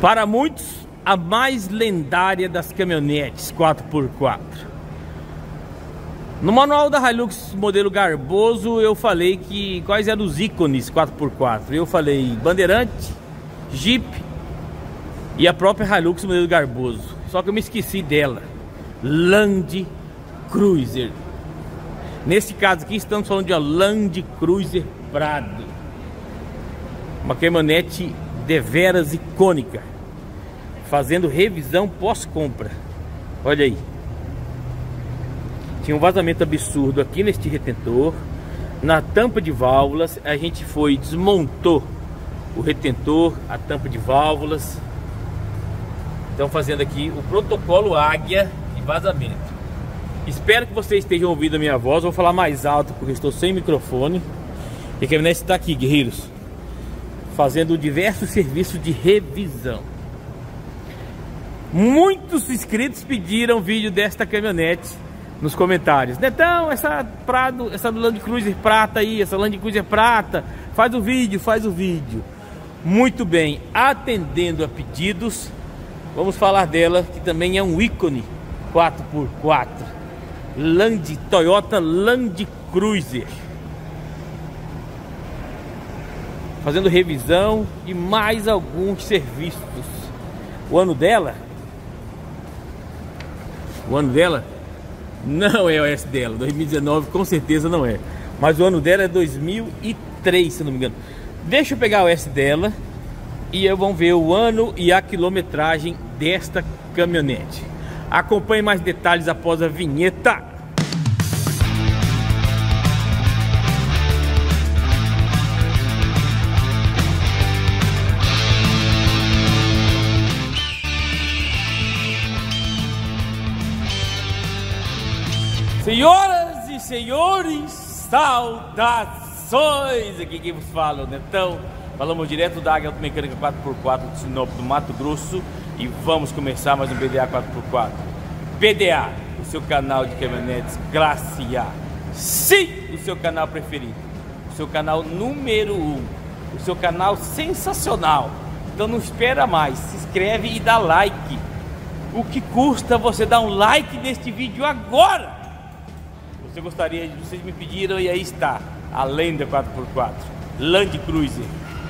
Para muitos, a mais lendária das caminhonetes 4x4. No manual da Hilux modelo Garboso eu falei que quais eram os ícones 4x4. Eu falei Bandeirante, Jeep e a própria Hilux modelo Garboso. Só que eu me esqueci dela, Land Cruiser. Nesse caso aqui estamos falando de uma Land Cruiser Prado, uma caminhonete deveras icônica, fazendo revisão pós-compra. Olha aí, tinha um vazamento absurdo aqui neste retentor, na tampa de válvulas. A gente foi, desmontou o retentor, a tampa de válvulas. Estão fazendo aqui o protocolo Águia de vazamento. Espero que vocês estejam ouvindo a minha voz. Vou falar mais alto porque estou sem microfone. E a caminhonete está aqui, guerreiros, fazendo diversos serviços de revisão. Muitos inscritos pediram vídeo desta caminhonete nos comentários. Netão, essa Prado, essa Land Cruiser Prata aí, essa Land Cruiser Prata, faz o vídeo, faz o vídeo. Muito bem, atendendo a pedidos, vamos falar dela, que também é um ícone 4x4. Toyota Land Cruiser, fazendo revisão e mais alguns serviços. O ano dela não é o S dela, 2019 com certeza não é, mas o ano dela é 2003, se não me engano. Deixa eu pegar o S dela e vamos ver o ano e a quilometragem desta caminhonete. Acompanhe mais detalhes após a vinheta. Senhoras e senhores, saudações! Aqui quem vos fala, o Netão. Falamos direto da Águia Automecânica 4x4 de Sinop, do Mato Grosso. E vamos começar mais um PDA 4x4. PDA, o seu canal de caminhonetes classe A. Sim, o seu canal preferido, o seu canal número 1, o seu canal sensacional. Então não espera mais, se inscreve e dá like. O que custa você dar um like neste vídeo agora? Vocês me pediram e aí está a lenda 4x4 Land Cruiser.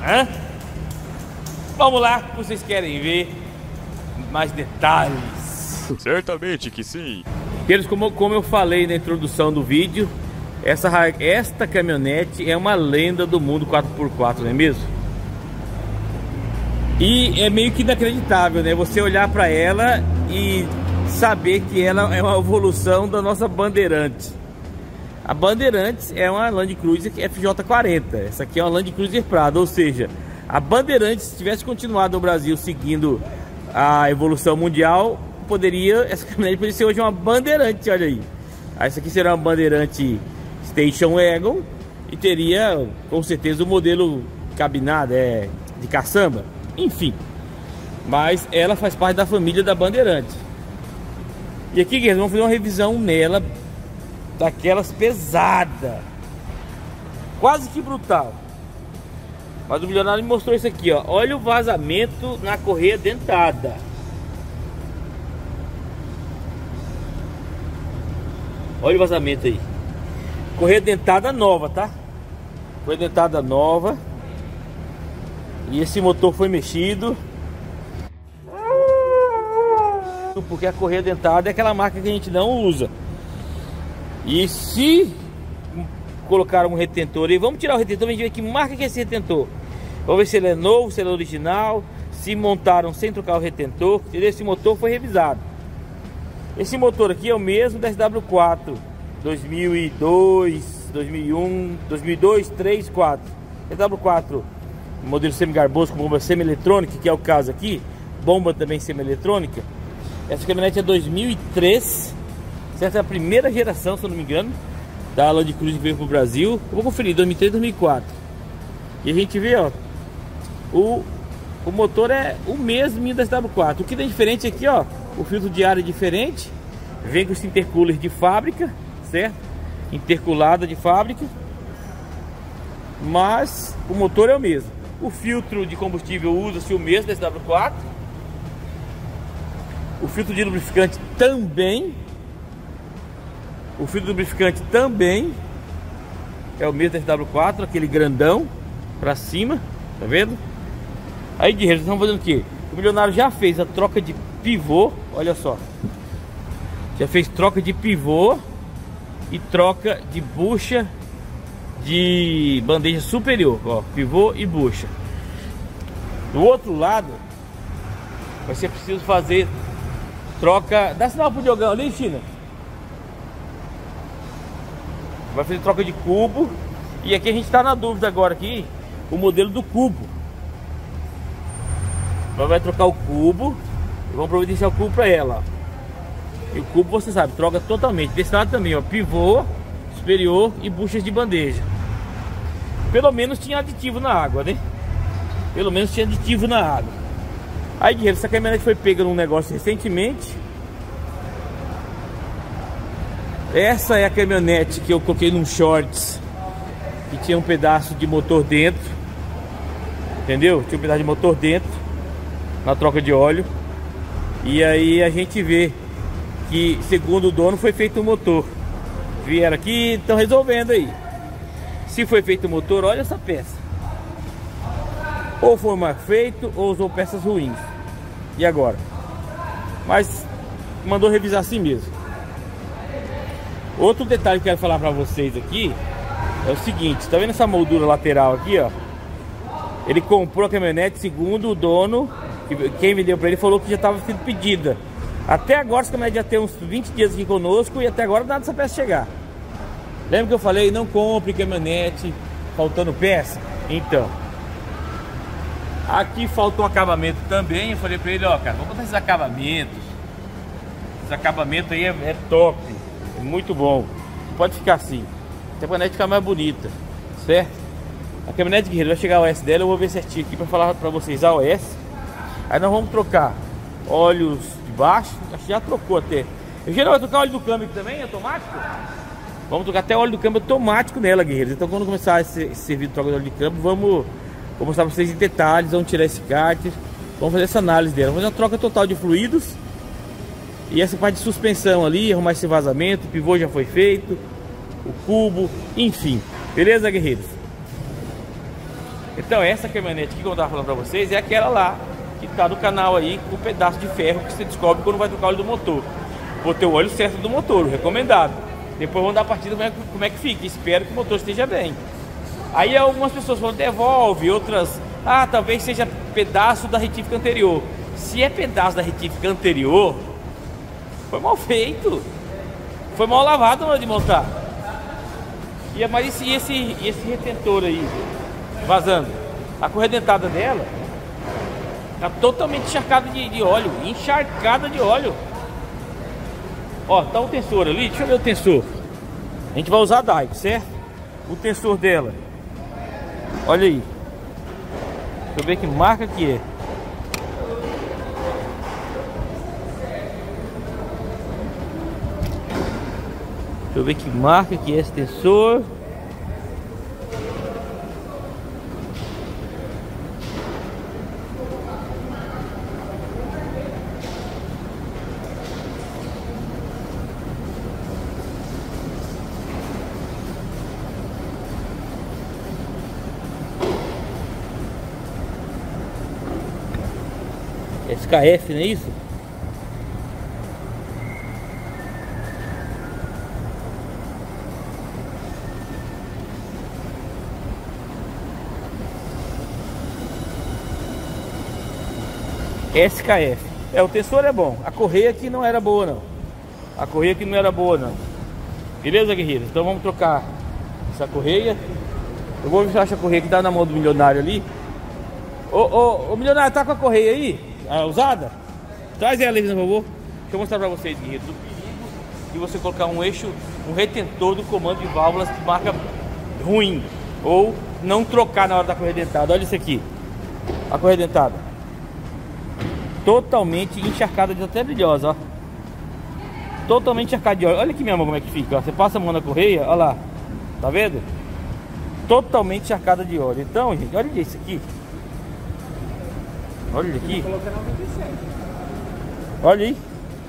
Vamos lá, que vocês querem ver mais detalhes. Certamente que sim. Queridos, como eu falei na introdução do vídeo, esta caminhonete é uma lenda do mundo 4x4, não é mesmo? E é meio que inacreditável, né? Você olhar para ela e saber que ela é uma evolução da nossa Bandeirantes. A Bandeirantes é uma Land Cruiser FJ40. Essa aqui é uma Land Cruiser Prado, ou seja, a Bandeirantes, se tivesse continuado no Brasil seguindo a evolução mundial, essa caminhonete poderia ser hoje uma Bandeirante, olha aí. Essa aqui será uma Bandeirante Station Wagon e teria com certeza o modelo cabinado, de caçamba, enfim. Mas ela faz parte da família da Bandeirante. E aqui, guys, vamos fazer uma revisão nela, daquelas pesadas, quase que brutal. Mas o milionário me mostrou isso aqui, ó. Olha o vazamento na correia dentada. Olha o vazamento aí. Correia dentada nova, tá? Correia dentada nova. E esse motor foi mexido, porque a correia dentada é aquela marca que a gente não usa. E se colocar um retentor aí, vamos tirar o retentor, a gente ver que marca que é esse retentor. Vamos ver se ele é novo, se ele é original, se montaram sem trocar o retentor. Esse motor foi revisado. Esse motor aqui é o mesmo da SW4 2002, 2001, 2002, 3, 4. SW4 modelo semi-garboso com bomba semi-eletrônica, que é o caso aqui. Bomba também semi-eletrônica. Essa caminhonete é 2003. Essa é a primeira geração, se eu não me engano, da Land Cruiser que veio pro Brasil. Eu vou conferir, 2003, 2004. E a gente vê, ó, o motor é o mesmo da SW4. O que tem diferente aqui, ó, o filtro de ar é diferente. Vem com esse intercooler de fábrica, certo? Interculada de fábrica. Mas o motor é o mesmo. O filtro de combustível usa-se o mesmo da SW4. O filtro de lubrificante também. O filtro de lubrificante também é o mesmo SW4, aquele grandão pra cima, tá vendo? Aí, guerreiros, estão fazendo o quê? O milionário já fez a troca de pivô, olha só. Já fez troca de pivô e troca de bucha de bandeja superior, ó, pivô e bucha. Do outro lado vai ser preciso fazer troca. Dá sinal pro Diogão ali, China. Vai fazer troca de cubo. E aqui a gente tá na dúvida agora aqui, o modelo do cubo. Vai trocar o cubo e vamos providenciar o cubo para ela, ó. E o cubo, você sabe, troca totalmente. Desse lado também, ó, pivô superior e buchas de bandeja. Pelo menos tinha aditivo na água, né? Pelo menos tinha aditivo na água. Aí, guerreiro, essa caminhonete foi pega num negócio recentemente. Essa é a caminhonete que eu coloquei num shorts, que tinha um pedaço de motor dentro. Entendeu? Tinha um pedaço de motor dentro na troca de óleo. E aí a gente vê que, segundo o dono, foi feito o motor. Vieram aqui, estão resolvendo aí. Se foi feito o motor, olha essa peça. Ou foi mal feito, ou usou peças ruins. E agora? Mas mandou revisar assim mesmo. Outro detalhe que eu quero falar para vocês aqui é o seguinte, tá vendo essa moldura lateral aqui, ó? Ele comprou a caminhonete, segundo o dono, quem vendeu para ele falou que já estava sendo pedida. Até agora essa caminhonete já tem uns 20 dias aqui conosco e até agora nada dessa peça chegar. Lembra que eu falei, não compre caminhonete faltando peça? Então, aqui falta um acabamento também. Eu falei para ele, ó, cara, vamos botar esses acabamentos. Esse acabamento aí é top, é muito bom. Pode ficar assim, a caminhonete ficar mais bonita, certo? A caminhonete, guerreiro, vai chegar a OS dela, eu vou ver certinho aqui para falar para vocês a OS. Aí nós vamos trocar óleos de baixo, acho que já trocou até. Eu geral vai trocar óleo do câmbio aqui também, automático? Vamos trocar até óleo do câmbio automático nela, guerreiros. Então quando começar esse serviço de troca de óleo de câmbio, vou mostrar para vocês em detalhes, vamos tirar esse cárter, vamos fazer essa análise dela. Vamos fazer uma troca total de fluidos. E essa parte de suspensão ali, arrumar esse vazamento, o pivô já foi feito, o cubo, enfim. Beleza, guerreiros? Então essa caminhonete aqui, como eu estava falando para vocês, é aquela lá que está no canal aí, com o pedaço de ferro que você descobre quando vai trocar o óleo do motor. Vou ter o óleo certo do motor, recomendado. Depois vamos dar a partida como é que fica. Espero que o motor esteja bem. Aí algumas pessoas falam, devolve, outras, talvez seja pedaço da retífica anterior. Se é pedaço da retífica anterior, foi mal feito, foi mal lavado na hora de montar. Mas esse retentor aí vazando, a correia dentada dela tá totalmente encharcada de óleo, encharcada de óleo. Ó, tá o tensor ali, deixa eu ver o tensor. A gente vai usar a Daico, certo? O tensor dela, olha aí. Deixa eu ver que marca que é. Deixa eu ver que marca que é esse tensor. SKF, não é isso? SKF. O tensor é bom. A correia aqui não era boa, não. A correia aqui não era boa, não. Beleza, guerreiros? Então vamos trocar essa correia. Eu vou ver se acha a correia que tá na mão do milionário ali. Ô milionário, tá com a correia aí? A usada? Traz ela aí, por favor. Deixa eu mostrar pra vocês, guerreiros, o perigo de você colocar um eixo, um retentor do comando de válvulas que marca ruim. Ou não trocar na hora da correia dentada. Olha isso aqui. A correia dentada totalmente encharcada, até brilhosa, ó. Totalmente encharcada de óleo. Olha aqui, minha mão, como é que fica, ó. Você passa a mão na correia, olha lá. Tá vendo? Totalmente encharcada de óleo. Então, gente, olha isso aqui. Olha aqui. Olha aí.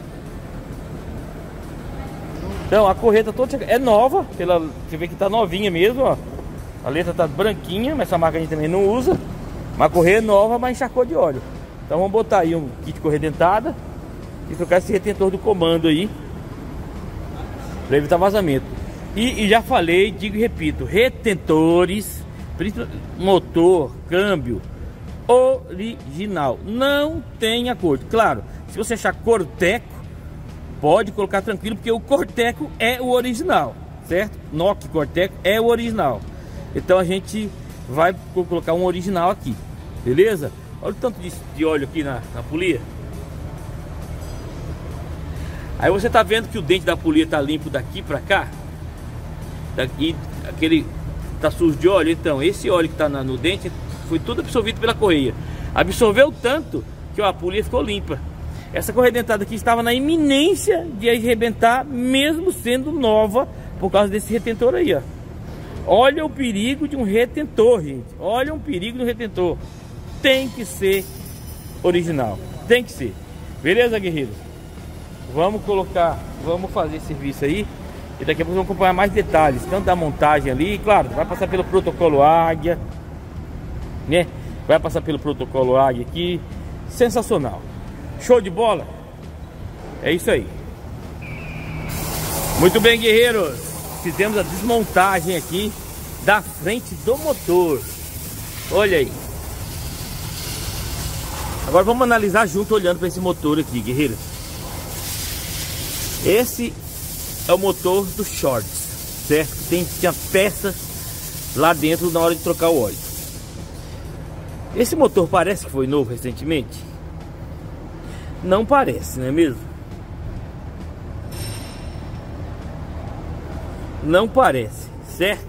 Então a correia tá toda é nova, você vê que tá novinha mesmo, ó. A letra tá branquinha, mas essa marca a gente também não usa. Uma correia nova, mas encharcou de óleo. Então vamos botar aí um kit de correia dentada e trocar esse retentor do comando aí para evitar vazamento. E já falei, digo e repito, retentores, motor, câmbio original, não tem acordo. Claro, se você achar Corteco, pode colocar tranquilo, porque o Corteco é o original, certo? Nokia Corteco é o original. Então a gente vai colocar um original aqui, beleza? Olha o tanto de óleo aqui na polia. Aí você tá vendo que o dente da polia tá limpo daqui pra cá. Daqui, aquele tá sujo de óleo. Então esse óleo que tá no dente foi tudo absorvido pela correia. Absorveu tanto que ó, a polia ficou limpa. Essa correia dentada aqui estava na iminência de arrebentar, mesmo sendo nova, por causa desse retentor aí, ó. Olha o perigo de um retentor, gente. Olha o perigo de um retentor. Tem que ser original. Tem que ser. Beleza, guerreiros? Vamos colocar, vamos fazer esse serviço aí. E daqui a pouco vamos acompanhar mais detalhes, tanto da montagem ali, claro, vai passar pelo protocolo Águia, né? Vai passar pelo protocolo Águia aqui. Sensacional. Show de bola? É isso aí. Muito bem, guerreiros. Fizemos a desmontagem aqui da frente do motor. Olha aí. Agora vamos analisar junto, olhando para esse motor aqui, guerreiros. Esse é o motor do Shorts, certo? Tinha peças lá dentro na hora de trocar o óleo. Esse motor parece que foi novo recentemente? Não parece, não é mesmo? Não parece, certo?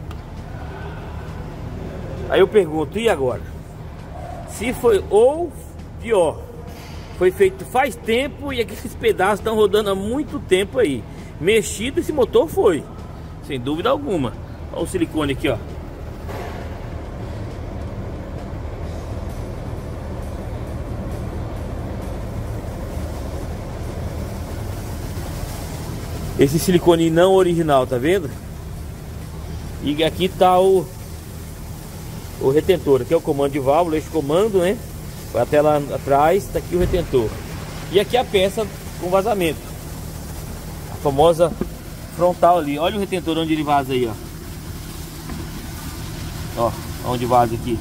Aí eu pergunto, e agora? Se foi, ou pior, foi feito faz tempo e aqueles pedaços estão rodando há muito tempo aí. Mexido esse motor foi, sem dúvida alguma. Olha o silicone aqui, ó. Esse silicone não original, tá vendo? E aqui tá o retentor. Aqui é o comando de válvula, esse comando, né? Vai até lá atrás, tá aqui o retentor. E aqui a peça com vazamento. A famosa frontal ali. Olha o retentor onde ele vaza aí, ó. Ó, onde vaza aqui.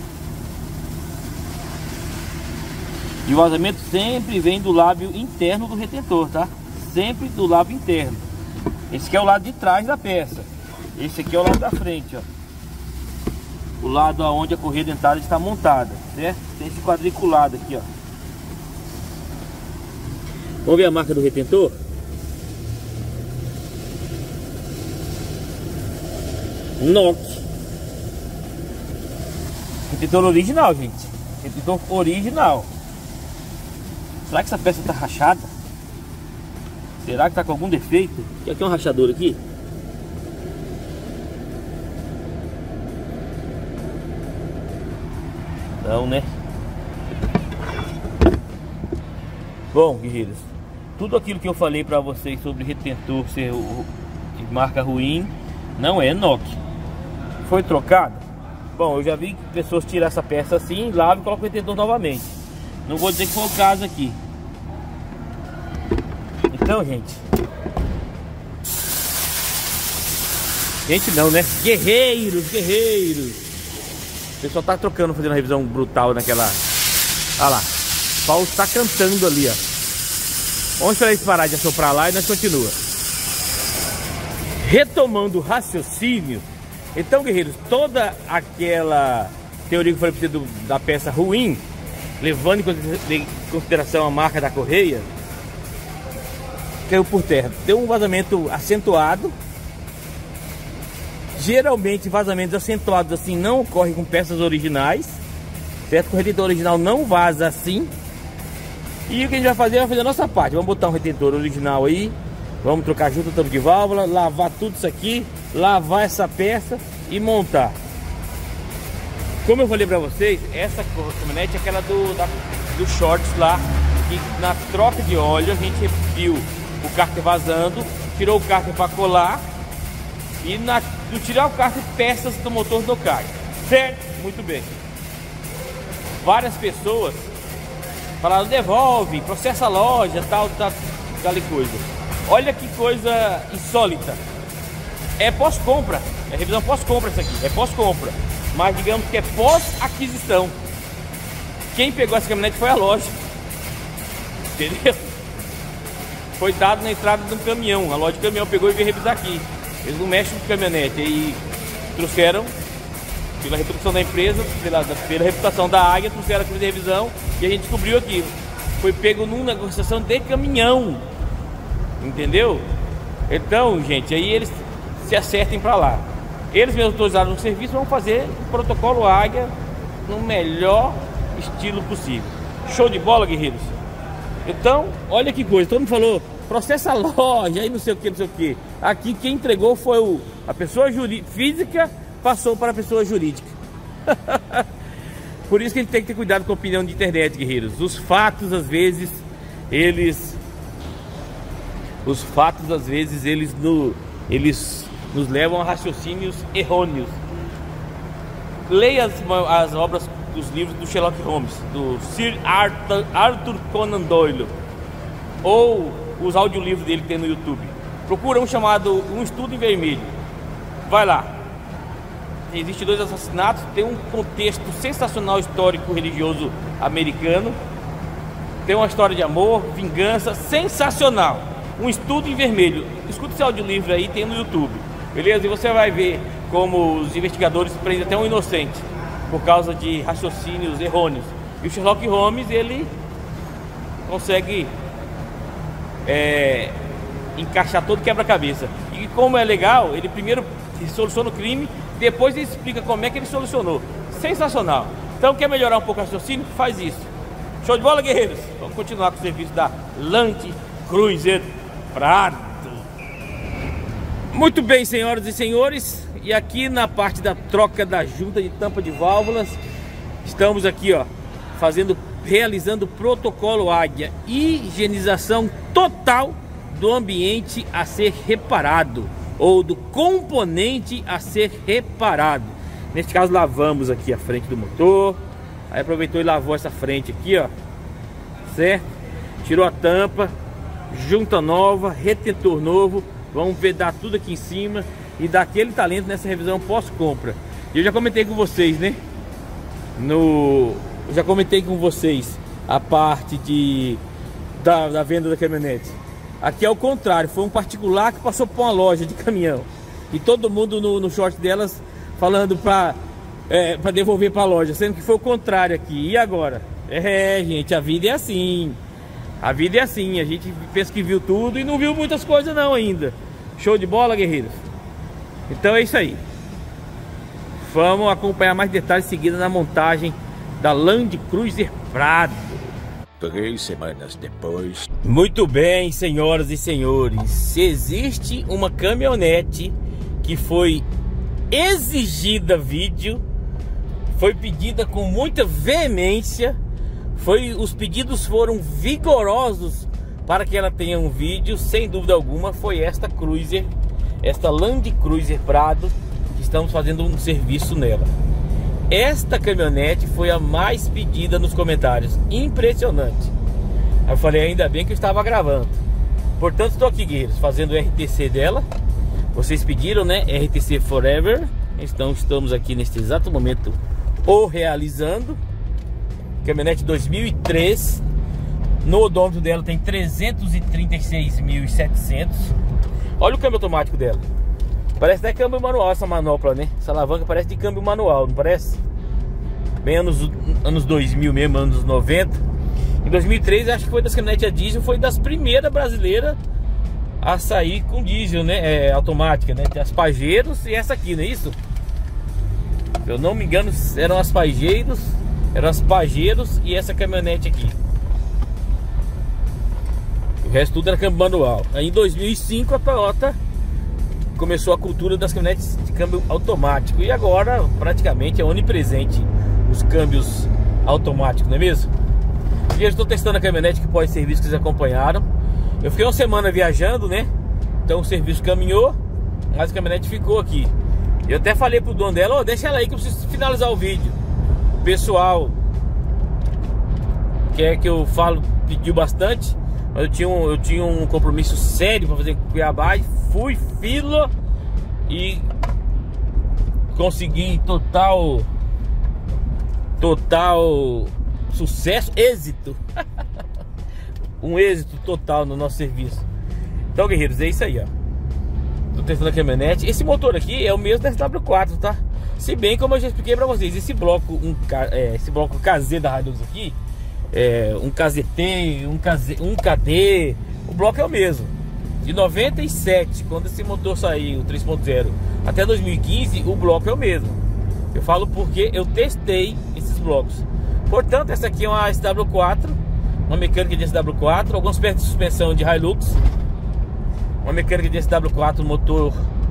E o vazamento sempre vem do lábio interno do retentor, tá? Sempre do lábio interno. Esse aqui é o lado de trás da peça. Esse aqui é o lado da frente, ó. O lado onde a correia dentada está montada, certo? Tem esse quadriculado aqui, ó. Vamos ver a marca do retentor? Nokia. Retentor original, gente. Retentor original. Será que essa peça está rachada? Será que tá com algum defeito? Aqui é um rachador aqui. Não, né? Bom, guerreiros, tudo aquilo que eu falei pra vocês sobre retentor ser de marca ruim, não é Nokia. Foi trocado? Bom, eu já vi pessoas tirar essa peça assim, lavam e colocam o retentor novamente. Não vou dizer que foi o caso aqui. Então, gente não, né? Guerreiros. O pessoal tá trocando, fazendo uma revisão brutal naquela. Olha lá, o Paulo tá cantando ali, ó. Vamos esperar eles parar de assoprar lá e nós continua. Retomando o raciocínio. Então, guerreiros, toda aquela teoria que eu falei pra você da peça ruim, levando em consideração a marca da correia, caiu por terra. Deu um vazamento acentuado. Geralmente vazamentos acentuados assim não ocorrem com peças originais, certo? O retentor original não vaza assim. E o que a gente vai fazer? Vai fazer a nossa parte. Vamos botar um retentor original aí, vamos trocar junto o tampo de válvula, lavar tudo isso aqui, lavar essa peça e montar. Como eu falei pra vocês, essa caminhonete é aquela do Shorts lá, que na troca de óleo a gente viu o cárter vazando, tirou o cárter para colar e no tirar o cárter, peças do motor não caem. Certo? Muito bem. Várias pessoas falaram: devolve, processa a loja, tal coisa. Olha que coisa insólita. É pós-compra, é revisão pós-compra isso aqui, é pós-compra. Mas digamos que é pós-aquisição. Quem pegou essa caminhonete foi a loja. Entendeu? Foi dado na entrada de um caminhão. A loja de caminhão pegou e veio revisar aqui. Eles não mexem com caminhonete. Aí trouxeram, pela reputação da empresa, pela reputação da Águia, trouxeram a de revisão e a gente descobriu aqui. Foi pego numa negociação de caminhão. Entendeu? Então, gente, aí eles se acertem para lá. Eles mesmos autorizaram no serviço, vão fazer o protocolo Águia no melhor estilo possível. Show de bola, guerreiros? Então, olha que coisa, todo mundo falou, processa a loja, aí não sei o que, não sei o que. Aqui quem entregou foi a pessoa física, passou para a pessoa jurídica. Por isso que a gente tem que ter cuidado com a opinião de internet, guerreiros. Os fatos, às vezes, eles nos levam a raciocínios errôneos. Leia as obras dos livros do Sherlock Holmes, do Sir Arthur Conan Doyle, ou os audiolivros dele que tem no YouTube. Procura um chamado Um Estudo em Vermelho. Vai lá. Existem 2 assassinatos, tem um contexto sensacional histórico religioso americano, tem uma história de amor, vingança, sensacional. Um Estudo em Vermelho. Escuta esse audiolivro aí, tem no YouTube. Beleza? E você vai ver como os investigadores prendem até um inocente por causa de raciocínios errôneos. E o Sherlock Holmes, ele consegue encaixar todo quebra-cabeça. E como é legal, ele primeiro soluciona o crime, depois ele explica como é que ele solucionou. Sensacional. Então, quer melhorar um pouco o raciocínio? Faz isso. Show de bola, guerreiros? Vamos continuar com o serviço da Land Cruiser Prado. Muito bem, senhoras e senhores, e aqui na parte da troca da junta de tampa de válvulas, estamos aqui, ó, realizando o protocolo Águia, higienização total do ambiente a ser reparado, ou do componente a ser reparado. Neste caso, lavamos aqui a frente do motor, aí aproveitou e lavou essa frente aqui, ó, certo? Tirou a tampa, junta nova, retentor novo. Vamos vedar tudo aqui em cima e dar aquele talento nessa revisão pós-compra. Eu já comentei com vocês, né? Já comentei com vocês a parte da venda da caminhonete. Aqui é o contrário, foi um particular que passou por uma loja de caminhão. E todo mundo no short delas falando para devolver para a loja, sendo que foi o contrário aqui. E agora? Gente, a vida é assim. A vida é assim, a gente pensa que viu tudo e não viu muitas coisas não ainda. Show de bola, guerreiros? Então é isso aí. Vamos acompanhar mais detalhes em seguida na montagem da Land Cruiser Prado. 3 semanas depois. Muito bem, senhoras e senhores. Se existe uma caminhonete que foi exigida vídeo, foi pedida com muita veemência, os pedidos foram vigorosos para que ela tenha um vídeo, sem dúvida alguma, foi esta Land Cruiser Prado, que estamos fazendo um serviço nela. Esta caminhonete foi a mais pedida nos comentários, impressionante. Eu falei, ainda bem que eu estava gravando. Portanto, estou aqui, guerreiros, fazendo o RTC dela. Vocês pediram, né? RTC Forever. Então estamos aqui neste exato momento o realizando. Caminhonete 2003. No odômetro dela tem 336.700. Olha o câmbio automático dela. Parece até câmbio manual essa manopla, né? Essa alavanca parece de câmbio manual, não parece? Bem anos 2000 mesmo, anos 90. Em 2003, acho que foi das caminhonetes a diesel, foi das primeiras brasileiras a sair com diesel, né? Automática, né? Tem as Pajeiros e essa aqui, não é isso? Se eu não me engano, eram as Pajeiros e essa caminhonete aqui. O resto tudo era câmbio manual. Aí em 2005 a Toyota começou a cultura das caminhonetes de câmbio automático. E agora praticamente é onipresente os câmbios automáticos, não é mesmo? Eu estou testando a caminhonete que pós-serviço que vocês acompanharam. Eu fiquei uma semana viajando, né? Então o serviço caminhou, mas a caminhonete ficou aqui. Eu até falei pro dono dela, ó, deixa ela aí que eu preciso finalizar o vídeo. O pessoal quer que eu falo, pediu bastante, mas eu tinha um compromisso sério para fazer em Cuiabá e fui fila e consegui total sucesso, êxito. Um êxito total no nosso serviço. Então, guerreiros, é isso aí, ó. Tô testando a caminhonete. Esse motor aqui é o mesmo da SW4, tá? Se bem, como eu já expliquei pra vocês, esse bloco KZ da Hilux aqui, um KZT, um KD, o bloco é o mesmo. De 97, quando esse motor saiu, 3.0, até 2015, o bloco é o mesmo. Eu falo porque eu testei esses blocos. Portanto, essa aqui é uma SW4, uma mecânica de SW4, algumas peças de suspensão de Hilux. Uma mecânica de SW4, motor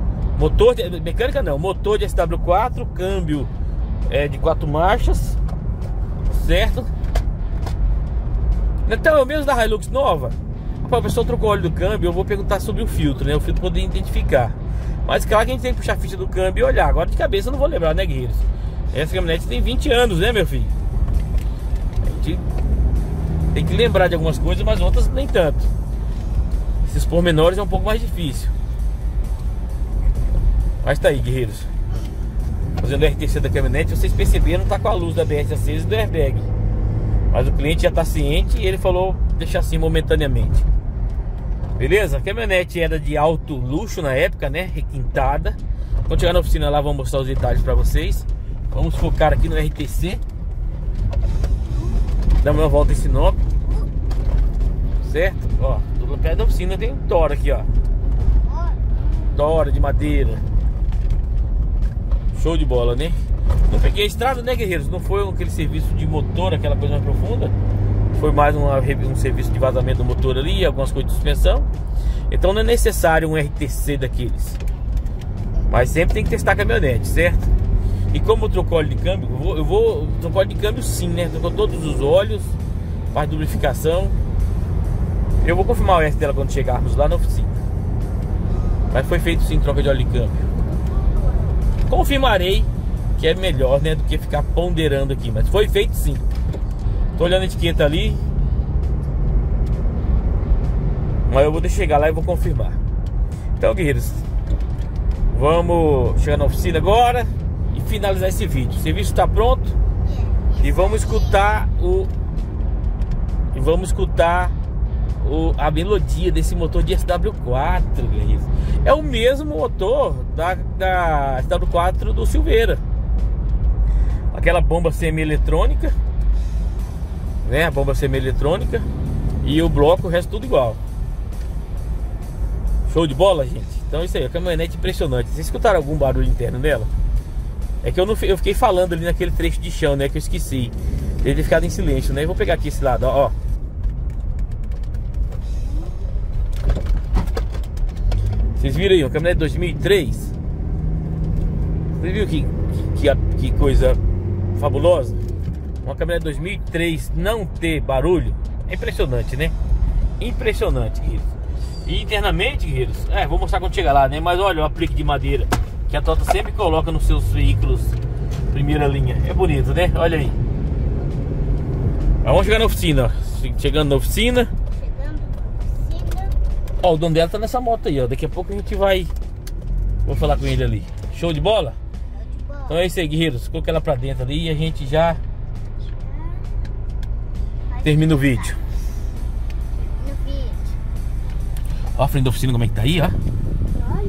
de SW4, câmbio de 4 marchas, certo? Então é o mesmo da Hilux nova. A pessoa trocou o óleo do câmbio, eu vou perguntar sobre o filtro, né? O filtro poder identificar. Mas claro que a gente tem que puxar a ficha do câmbio e olhar. Agora de cabeça eu não vou lembrar, né, guerreiros? Essa caminhonete tem 20 anos, né, meu filho? A gente tem que lembrar de algumas coisas, mas outras nem tanto. Esses pormenores é um pouco mais difícil. Mas tá aí, guerreiros. Fazendo o RTC da caminhonete, vocês perceberam, tá com a luz da BS acesa e do airbag. Mas o cliente já tá ciente e ele falou deixar assim momentaneamente. Beleza? A caminhonete era de alto luxo na época, né? Requintada. Quando chegar na oficina lá, vou mostrar os detalhes pra vocês. Vamos focar aqui no RTC. Dá uma volta em Sinop. Certo? Ó, do pé da oficina tem um tora aqui, ó. Tora de madeira. Show de bola, né? Não peguei a estrada, né, guerreiros? Não foi aquele serviço de motor, aquela coisa mais profunda. Foi mais um serviço de vazamento do motor ali, algumas coisas de suspensão. Então não é necessário um RTC daqueles. Mas sempre tem que testar a caminhonete, certo? E como eu troco óleo de câmbio, eu vou trocar óleo de câmbio sim, né? Trocou todos os óleos, faz lubrificação. Eu vou confirmar o S dela quando chegarmos lá na oficina. Mas foi feito sim troca de óleo de câmbio. Confirmarei que é melhor, né, do que ficar ponderando aqui. Mas foi feito sim. Tô olhando a etiqueta ali. Mas eu vou deixar chegar lá e vou confirmar. Então, guerreiros, vamos chegar na oficina agora e finalizar esse vídeo. O serviço está pronto. E vamos escutar a melodia desse motor de SW4, guerreiros. É o mesmo motor da SW4 do Silveira. Aquela bomba semi-eletrônica, né? A bomba semi-eletrônica. E o bloco, o resto tudo igual. Show de bola, gente. Então é isso aí, a caminhonete impressionante. Vocês escutaram algum barulho interno dela? É que eu fiquei falando ali naquele trecho de chão, né? Que eu esqueci. Ele ter ficado em silêncio, né? Eu vou pegar aqui esse lado, ó. Vocês viram aí, uma caminhonete 2003. Vocês viram que coisa fabulosa? Uma caminhonete 2003 não ter barulho é impressionante, né? Impressionante, guerreiros. E internamente, guerreiros, vou mostrar quando chegar lá, né? Mas olha o aplique de madeira que a Tota sempre coloca nos seus veículos primeira linha. É bonito, né? Olha aí. Vamos chegar na oficina, ó. Chegando na oficina. Ó, o dono dela tá nessa moto aí, ó. Daqui a pouco a gente vai... Vou falar com ele ali. Show de bola? Então é isso aí, guerreiros. Coloca ela pra dentro ali e a gente já termina o vídeo. Ó a frente da oficina como é que tá aí, ó. Olha.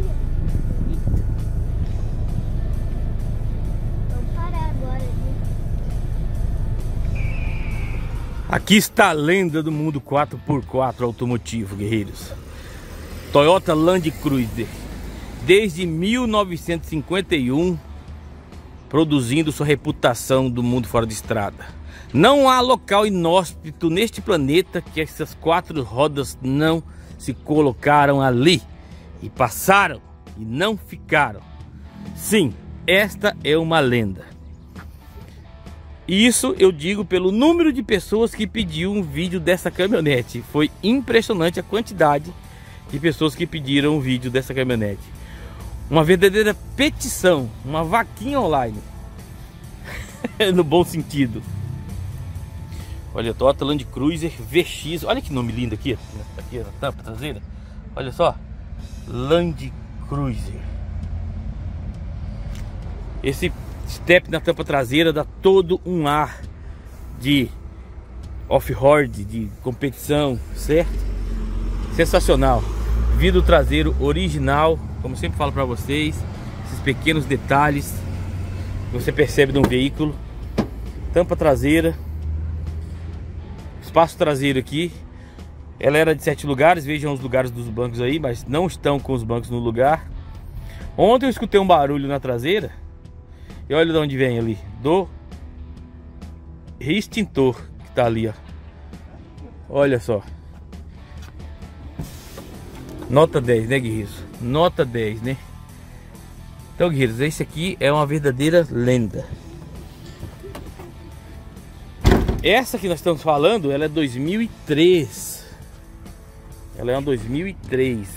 Vamos parar agora, Aqui está a lenda do mundo 4x4 automotivo, guerreiros. Toyota Land Cruiser, desde 1951, produzindo sua reputação do mundo fora de estrada. Não há local inóspito neste planeta que essas 4 rodas não se colocaram ali e passaram e não ficaram. Sim, esta é uma lenda. Isso eu digo pelo número de pessoas que pediu um vídeo dessa caminhonete. Foi impressionante a quantidade de pessoas que pediram um vídeo dessa caminhonete. Uma verdadeira petição, uma vaquinha online. No bom sentido. Olha, Toyota Land Cruiser VX. Olha que nome lindo aqui. Aqui na tampa traseira. Olha só. Land Cruiser. Esse step na tampa traseira dá todo um ar de off-road, de competição, certo? Sensacional. Vidro traseiro original, como sempre falo para vocês, esses pequenos detalhes que você percebe de um veículo. Tampa traseira, espaço traseiro aqui. Ela era de 7 lugares, vejam os lugares dos bancos aí, mas não estão com os bancos no lugar. Ontem eu escutei um barulho na traseira. E olha de onde vem ali, do extintor que tá ali, ó. Olha só. Nota 10, né, guerreiros? Nota 10, né? Então, guerreiros, esse aqui é uma verdadeira lenda. Essa que nós estamos falando, ela é 2003. Ela é uma 2003.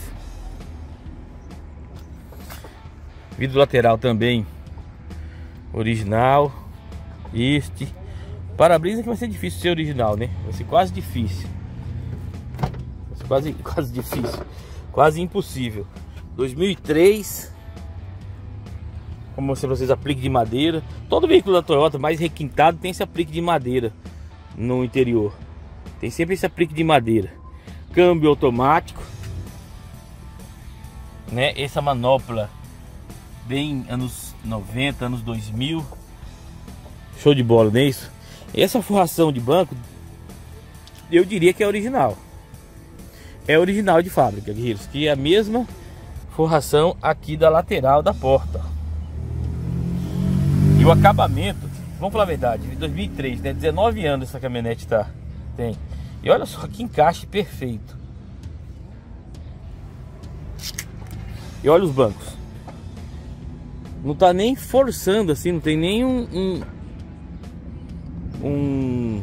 Vidro lateral também original. Este para-brisa que vai ser difícil ser original, né? Vai ser quase difícil. Vai ser quase difícil. Quase impossível. 2003. Como eu mostrei pra vocês, aplique de madeira. Todo veículo da Toyota mais requintado tem esse aplique de madeira no interior. Tem sempre esse aplique de madeira. Câmbio automático, né? Essa manopla bem anos 90, anos 2000. Show de bola, não é isso? Essa forração de banco, eu diria que é original. É original de fábrica, guerreiros, que é a mesma forração aqui da lateral da porta. E o acabamento, vamos falar a verdade, de 2003, né? 19 anos essa caminhonete tá. Tem. E olha só que encaixe perfeito. E olha os bancos. Não tá nem forçando assim, não tem nem um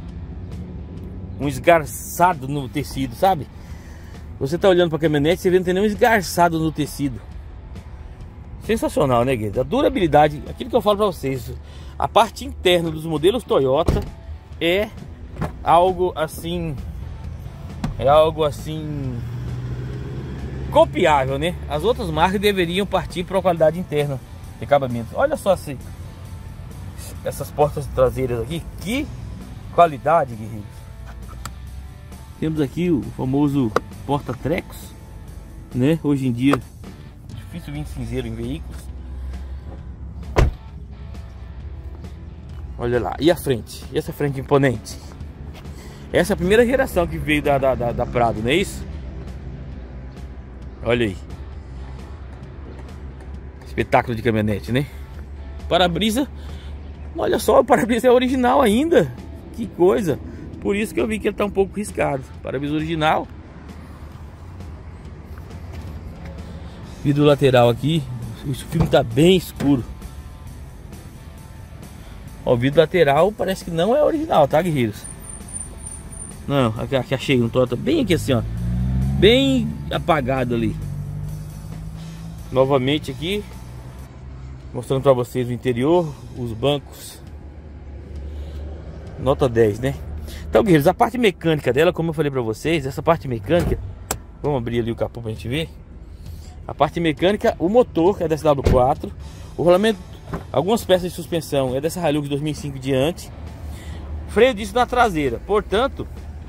esgarçado no tecido, sabe? Você tá olhando pra caminhonete, você vê que não tem nenhum esgarçado no tecido. Sensacional, né, guerreiro? A durabilidade, aquilo que eu falo pra vocês, a parte interna dos modelos Toyota é algo assim, copiável, né? As outras marcas deveriam partir para a qualidade interna de acabamento. Olha só assim, essas portas traseiras aqui, que qualidade, guerreiros. Temos aqui o famoso porta-trecos, né? Hoje em dia difícil vir cinzeiro em veículos. Olha lá, e a frente? E essa frente imponente? Essa é a primeira geração que veio da Prado, não é isso? Olha aí. Espetáculo de caminhonete, né? Para-brisa. Olha só, o para-brisa é original ainda. Que coisa. Por isso que eu vi que ele tá um pouco riscado. Para-brisa original. Vidro lateral aqui. O filme tá bem escuro. Ó, o vidro lateral parece que não é original, tá, guerreiros? Não, aqui achei um Toyota bem aqui assim, ó. Bem apagado ali. Novamente aqui, mostrando pra vocês o interior, os bancos. Nota 10, né? Então, guerreiros, a parte mecânica dela, como eu falei pra vocês, essa parte mecânica, vamos abrir ali o capô pra gente ver. A parte mecânica, o motor é da SW4, o rolamento, algumas peças de suspensão é dessa Hilux 2005 diante, freio disco na traseira, portanto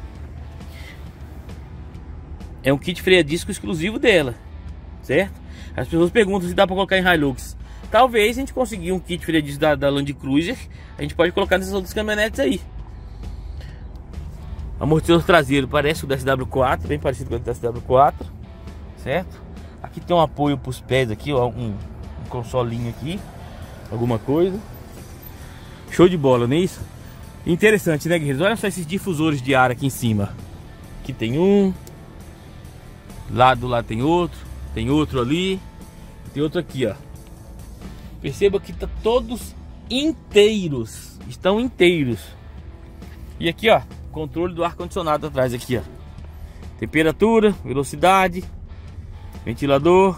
é um kit freio disco exclusivo dela, certo? As pessoas perguntam se dá para colocar em Hilux. Talvez a gente conseguir um kit freio disco da Land Cruiser, a gente pode colocar nessas outras caminhonetes aí. Amortecedor traseiro parece o da SW4, bem parecido com o da SW4, certo? Aqui tem um apoio para os pés aqui, ó, um consolinho aqui, alguma coisa. Show de bola, não é isso? Interessante, né, guerreiros? Olha só esses difusores de ar aqui em cima. Aqui tem um, lado lá tem outro ali, tem outro aqui, ó. Perceba que tá todos inteiros. Estão inteiros. E aqui, ó, controle do ar-condicionado atrás aqui, ó. Temperatura, velocidade, ventilador.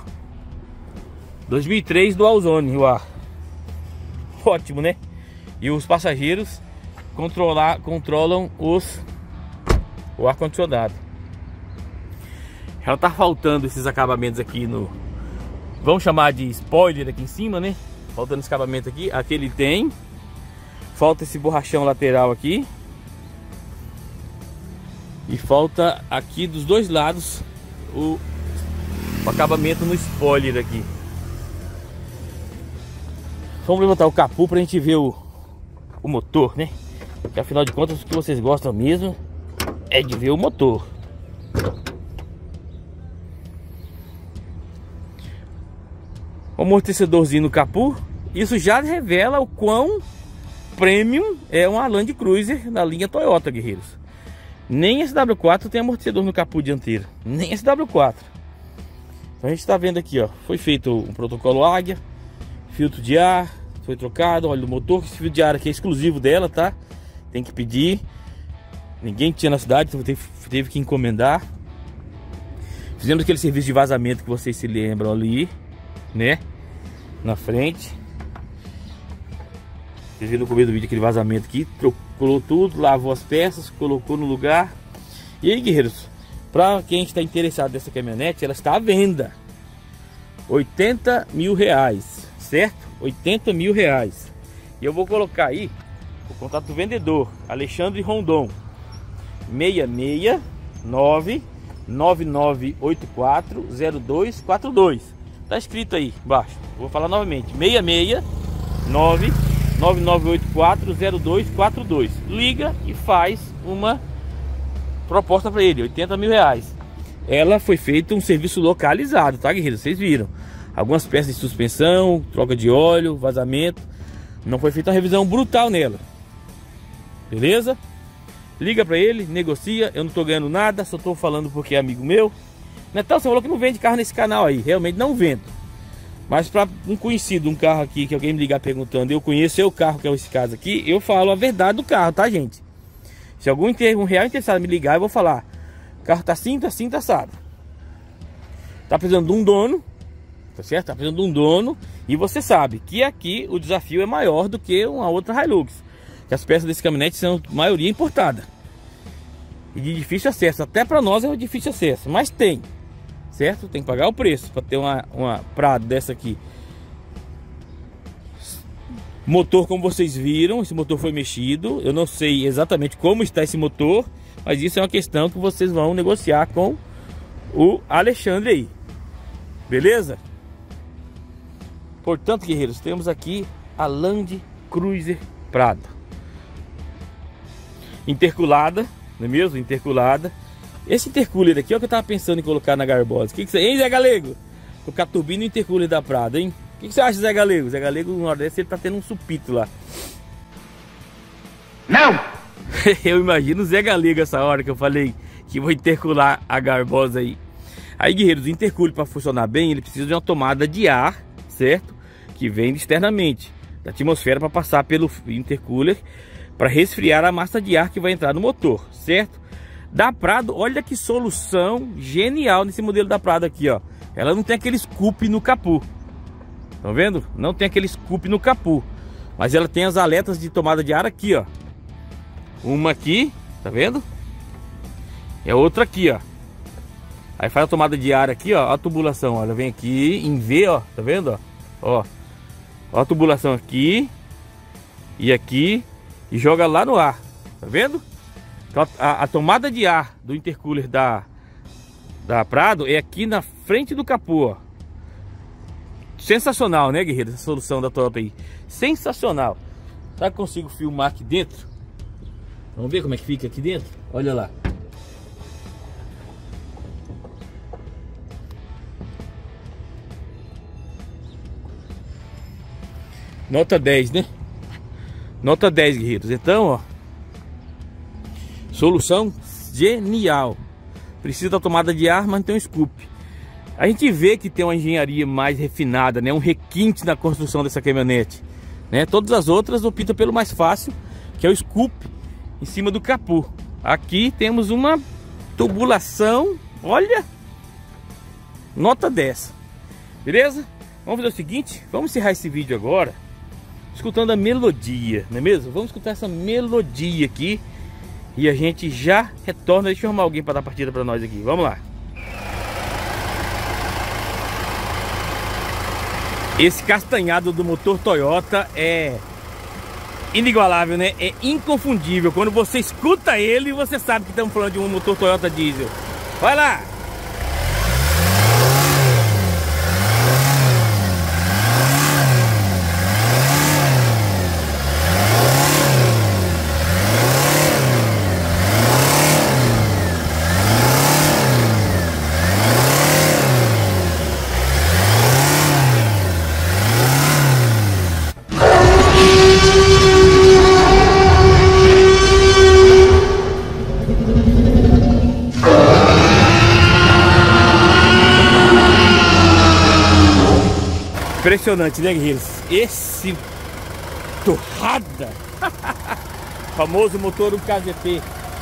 2003 Dual Zone o ar. Ótimo, né? E os passageiros controlam o ar-condicionado. Ela tá faltando esses acabamentos aqui no... Vamos chamar de spoiler aqui em cima, né? Faltando esse acabamento aqui. Aqui ele tem. Falta esse borrachão lateral aqui. E falta aqui dos dois lados o acabamento no spoiler aqui. Vamos levantar o capô pra gente ver o motor, né? Porque afinal de contas o que vocês gostam mesmo é de ver o motor. O amortecedorzinho no capô. Isso já revela o quão premium é uma Land Cruiser na linha Toyota, guerreiros. Nem SW4 tem amortecedor no capô dianteiro. Nem SW4. Então a gente está vendo aqui, ó. Foi feito um protocolo Águia. Filtro de ar foi trocado, óleo do motor. Esse filtro de ar aqui é exclusivo dela, tá? Tem que pedir. Ninguém tinha na cidade, então teve que encomendar. Fizemos aquele serviço de vazamento que vocês se lembram ali, né? Na frente. Vocês viram no começo do vídeo aquele vazamento aqui. Trocou tudo, lavou as peças, colocou no lugar. E aí, guerreiros, para quem está interessado nessa caminhonete, ela está à venda. 80 mil reais, certo? 80 mil reais. E eu vou colocar aí o contato do vendedor, Alexandre Rondon, 669-9984-0242. Tá escrito aí embaixo. Vou falar novamente: 669-9984-0242. Liga e faz uma proposta para ele, 80 mil reais. Ela foi feita um serviço localizado, tá, guerreiro? Vocês viram algumas peças de suspensão, troca de óleo, vazamento. Não foi feita uma revisão brutal nela, beleza? Liga para ele, negocia. Eu não tô ganhando nada, só tô falando porque é amigo meu. Netão, você falou que não vende carro nesse canal aí. Realmente não vendo. Mas para um conhecido, um carro aqui, que alguém me ligar perguntando, eu conheço seu carro, que é esse caso aqui, eu falo a verdade do carro, tá, gente? Se algum real interessado me ligar, eu vou falar: o carro tá assim, tá assim, tá assado. Tá precisando de um dono, tá certo? Tá precisando de um dono. E você sabe que aqui o desafio é maior do que uma outra Hilux, que as peças desse caminhonete são maioria importada e de difícil acesso. Até para nós é um difícil acesso, mas tem, certo? Tem que pagar o preço para ter uma Prado dessa aqui. Motor, como vocês viram, esse motor foi mexido. Eu não sei exatamente como está esse motor, mas isso é uma questão que vocês vão negociar com o Alexandre aí, beleza? Portanto, guerreiros, temos aqui a Land Cruiser Prado interculada, não é mesmo? Interculada. Esse intercooler aqui é o que eu tava pensando em colocar na Garbosa. O que você... Hein, Zé Galego? Colocar turbina e intercooler da Prado, hein? O que você acha, Zé Galego? Zé Galego, no Nordeste, ele tá tendo um supito lá. Não! Eu imagino o Zé Galego essa hora que eu falei que vou intercular a Garbosa aí. Aí, guerreiros, o intercooler para funcionar bem, ele precisa de uma tomada de ar, certo? Que vem externamente da atmosfera para passar pelo intercooler para resfriar a massa de ar que vai entrar no motor, certo? Da Prado, olha que solução genial nesse modelo da Prado aqui, ó. Ela não tem aquele scoop no capô. Estão vendo? Não tem aquele scoop no capô. Mas ela tem as aletas de tomada de ar aqui, ó. Uma aqui, tá vendo? É outra aqui, ó. Aí faz a tomada de ar aqui, ó. A tubulação, olha, vem aqui em V, ó. Tá vendo, ó? Ó. Ó a tubulação aqui e aqui e joga lá no ar. Tá vendo? Então, a tomada de ar do intercooler da Prado é aqui na frente do capô, ó. Sensacional, né, guerreiro? Essa solução da Toyota aí. Sensacional. Será que eu consigo filmar aqui dentro? Vamos ver como é que fica aqui dentro? Olha lá. Nota 10, né? Nota 10, guerreiros. Então, ó, solução genial. Precisa da tomada de ar, mas não tem um scoop. A gente vê que tem uma engenharia mais refinada, né? Um requinte na construção dessa caminhonete. né? Todas as outras optam pelo mais fácil, que é o scoop em cima do capô. Aqui temos uma tubulação, olha, nota 10. Beleza? Vamos fazer o seguinte, vamos encerrar esse vídeo agora escutando a melodia, não é mesmo? Vamos escutar essa melodia aqui e a gente já retorna. Deixa eu arrumar alguém para dar partida para nós aqui. Vamos lá. Esse castanhado do motor Toyota é inigualável, né? É inconfundível. Quando você escuta ele, você sabe que estamos falando de um motor Toyota diesel. Vai lá! Impressionante, né, guerreiros? Esse torrada famoso motor do KZP.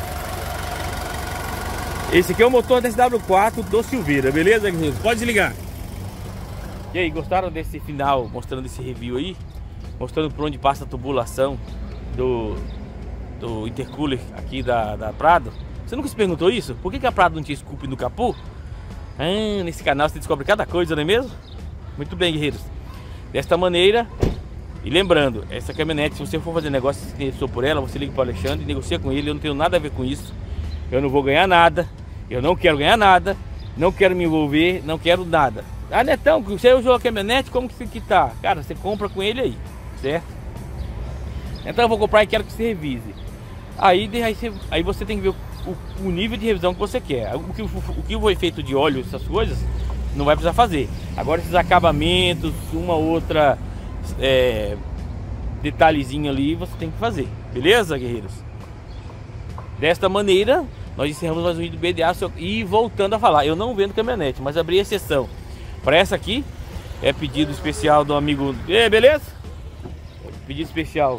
Esse aqui é o motor da SW4 do Silveira, beleza, guerreiros? Pode desligar. E aí, gostaram desse final, mostrando esse review aí? Mostrando por onde passa a tubulação do intercooler aqui da Prado. Você nunca se perguntou isso? Por que a Prado não tinha scoop no capô? Nesse canal você descobre cada coisa, não é mesmo? Muito bem, guerreiros. Desta maneira, e lembrando, essa caminhonete, se você for fazer negócio, se interessou por ela, você liga para o Alexandre e negocia com ele. Eu não tenho nada a ver com isso. Eu não vou ganhar nada. Eu não quero ganhar nada. Não quero me envolver. Não quero nada. Ah, Netão, você usou a caminhonete, como que tá? Cara, você compra com ele aí, certo? Então eu vou comprar e quero que você revise. Aí você tem que ver o nível de revisão que você quer. O que foi feito de óleo, essas coisas, não vai precisar fazer. Agora esses acabamentos, uma outra detalhezinho ali, você tem que fazer. Beleza, guerreiros? Desta maneira, nós encerramos mais um vídeo do BDA. E voltando a falar, eu não vendo caminhonete, mas abri exceção para essa aqui. É pedido especial do amigo... beleza? Pedido especial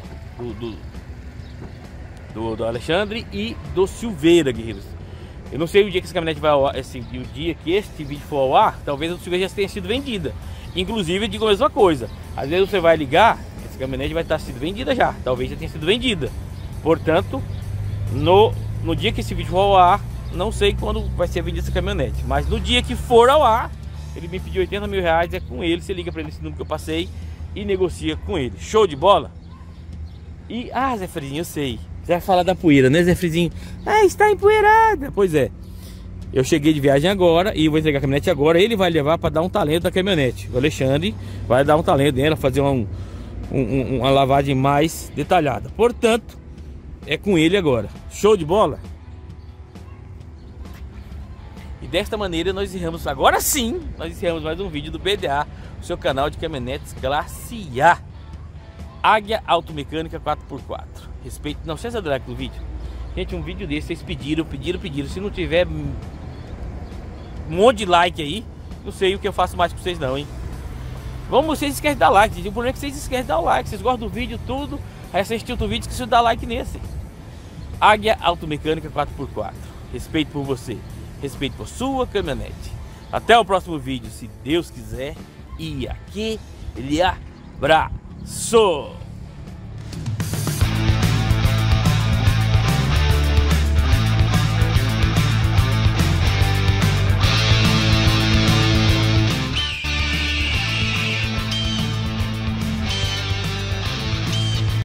do Alexandre e do Silveira, guerreiros. Eu não sei o dia que essa caminhonete vai ao ar, o dia que este vídeo for ao ar, talvez a Silveira já tenha sido vendida. Inclusive, eu digo a mesma coisa. Às vezes você vai ligar, essa caminhonete vai estar sido vendida já. Talvez já tenha sido vendida. Portanto, no dia que esse vídeo for ao ar, não sei quando vai ser vendida essa caminhonete. Mas no dia que for ao ar, ele me pediu 80 mil reais, é com ele. Você liga para ele esse número que eu passei e negocia com ele. Show de bola? E, Zé Frizinho, eu sei. Você vai falar da poeira, né, Zé Frizinho? Está empoeirada. Pois é. Eu cheguei de viagem agora e vou entregar a caminhonete agora. Ele vai levar para dar um talento da caminhonete. O Alexandre vai dar um talento nela, fazer uma lavagem mais detalhada. Portanto, é com ele agora. Show de bola? E desta maneira nós encerramos, agora sim, nós encerramos mais um vídeo do BDA, o seu canal de caminhonetes classe A. Águia Automecânica 4x4. Respeito, não sei se é do like do vídeo. Gente, um vídeo desse vocês pediram. Se não tiver um monte de like aí, não sei o que eu faço mais com vocês não, hein. Vocês esquecem de dar like, gente. O problema é que vocês esquecem de dar o like. Vocês gostam do vídeo, tudo. Aí assistiu outro vídeo, esqueceu de dar like nesse. Águia Automecânica 4x4. Respeito por você. Respeito por sua caminhonete. Até o próximo vídeo, se Deus quiser. E aquele abraço.